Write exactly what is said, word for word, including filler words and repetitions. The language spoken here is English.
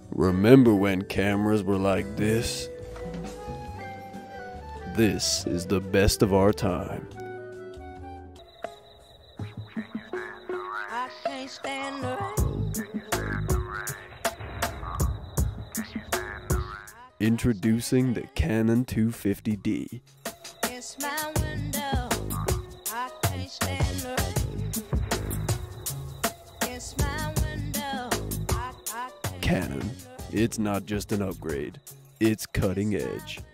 Remember when cameras were like this? This is the best of our time. I can't stand the rain. Introducing the Canon two fifty D. It's my window. I can't stand the rain. It's my window. I, I can't Canon. stand the rain. It's not just an upgrade, it's cutting edge.